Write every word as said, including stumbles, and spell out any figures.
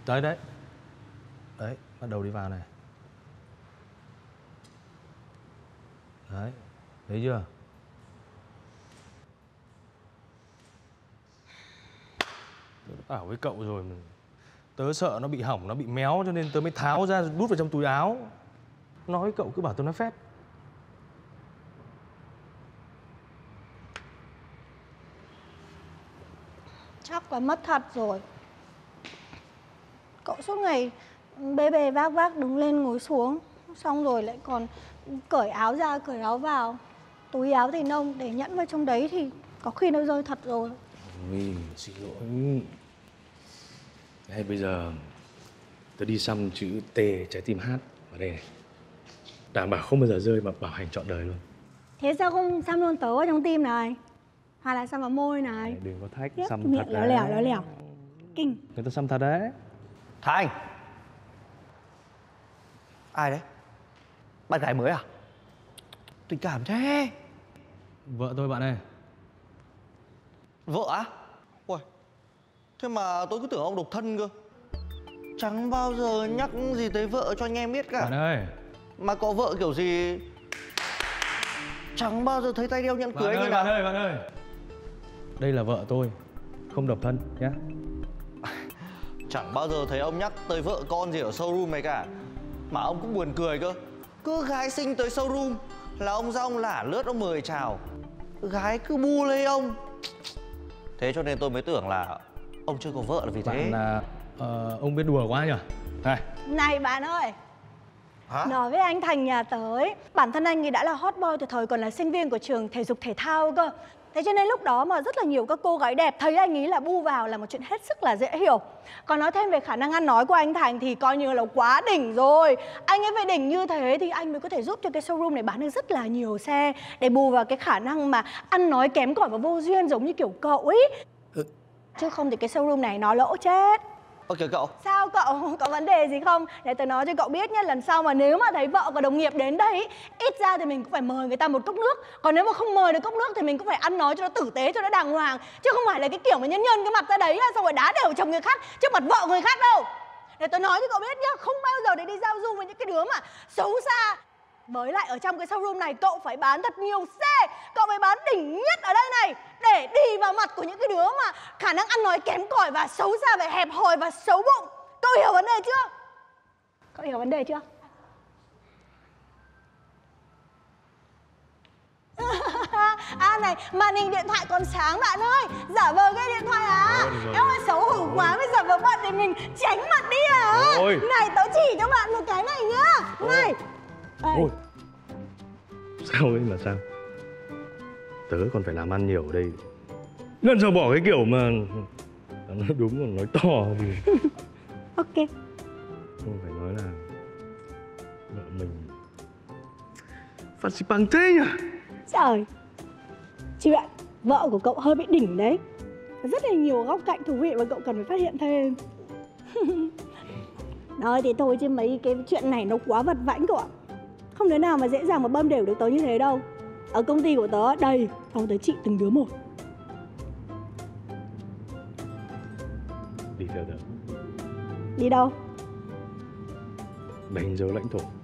Đấy đấy. Đấy, bắt đầu đi vào này. Đấy, thấy chưa? Tớ bảo với cậu rồi mà. Tớ sợ nó bị hỏng, nó bị méo cho nên tớ mới tháo ra đút vào trong túi áo. Nói với cậu cứ bảo tớ nói phét. Chắc là mất thật rồi. Cậu suốt ngày bê bê vác vác đứng lên ngồi xuống. Xong rồi lại còn cởi áo ra, cởi áo vào. Túi áo thì nông, để nhẫn vào trong đấy thì có khi nó rơi thật rồi. Ôi, xin lỗi. Hay bây giờ tớ đi xăm chữ T trái tim H ở đây này. Đảm bảo không bao giờ rơi mà bảo hành trọn đời luôn. Thế sao không xăm luôn tớ ở trong tim này? Hoặc là xăm vào môi này? Này, đừng có thách, Tiếp, xăm miệng thật léo đấy. lẻo léo lẻo. Kinh. Người ta xăm thật đấy. Thành. Ai đấy? Bạn gái mới à? Tình cảm thế. Vợ tôi bạn ơi. Vợ á? Ui, thế mà tôi cứ tưởng ông độc thân cơ. Chẳng bao giờ nhắc gì tới vợ cho anh em biết cả. Bạn ơi. Mà có vợ kiểu gì chẳng bao giờ thấy tay đeo nhẫn cưới. Bạn ơi, nào. bạn ơi, bạn ơi. Đây là vợ tôi, không độc thân nhá. Chẳng bao giờ thấy ông nhắc tới vợ con gì ở showroom này cả. Mà ông cũng buồn cười cơ. Cứ gái xinh tới showroom là ông ra ông lả lướt ông mời chào. Gái cứ bu lấy ông. Thế cho nên tôi mới tưởng là ông chưa có vợ là vì thế. Bạn là uh, ông biết đùa quá nhỉ? Này. Này bạn ơi. Hả? Nói với anh Thành nhà tới, bản thân anh ấy đã là hot boy từ thời còn là sinh viên của trường thể dục thể thao cơ. Thế cho nên lúc đó mà rất là nhiều các cô gái đẹp thấy anh ấy là bu vào là một chuyện hết sức là dễ hiểu. Còn nói thêm về khả năng ăn nói của anh Thành thì coi như là quá đỉnh rồi. Anh ấy phải đỉnh như thế thì anh mới có thể giúp cho cái showroom này bán được rất là nhiều xe, để bù vào cái khả năng mà ăn nói kém cỏi và vô duyên giống như kiểu cậu ấy. Ừ. Chứ không thì cái showroom này nó lỗ chết. Ơ kìa cậu. Sao cậu? Có vấn đề gì không? Để tớ nói cho cậu biết nhé. Lần sau mà nếu mà thấy vợ và đồng nghiệp đến đây, ít ra thì mình cũng phải mời người ta một cốc nước. Còn nếu mà không mời được cốc nước thì mình cũng phải ăn nói cho nó tử tế, cho nó đàng hoàng. Chứ không phải là cái kiểu mà nhân nhân cái mặt ra đấy xong rồi đá đều chồng người khác trước mặt vợ người khác đâu. Để tớ nói cho cậu biết nhá. Không bao giờ để đi giao du với những cái đứa mà xấu xa. Với lại ở trong cái showroom này cậu phải bán thật nhiều xe. Cậu phải bán đỉnh nhất ở đây này, để đi vào mặt của những cái đứa mà khả năng ăn nói kém cỏi và xấu xa và hẹp hòi và xấu bụng. Cậu hiểu vấn đề chưa? Cậu hiểu vấn đề chưa? À này, màn hình điện thoại còn sáng bạn ơi. Giả vờ nghe điện thoại à? Em ơi xấu hổ quá mới giả vờ bận để mình tránh mặt đi à? Ôi. Này tớ chỉ cho bạn một cái này nhá. Này. Ôi. Sao ấy mà sao? Tớ còn phải làm ăn nhiều ở đây. Lần sau bỏ cái kiểu mà nó đúng còn nói to thì Ok. không phải nói là vợ mình phát xị bằng thế nhỉ? Trời. Chị ạ, vợ của cậu hơi bị đỉnh đấy. Có rất là nhiều góc cạnh thú vị mà cậu cần phải phát hiện thêm. Nói thế thôi chứ mấy cái chuyện này nó quá vật vãnh cậu ạ. Không đứa nào mà dễ dàng mà bơm đều được tớ như thế đâu. Ở công ty của tớ đầy, tao tới chị từng đứa một. Đi theo tớ. Đi đâu? Đánh dấu lãnh thổ.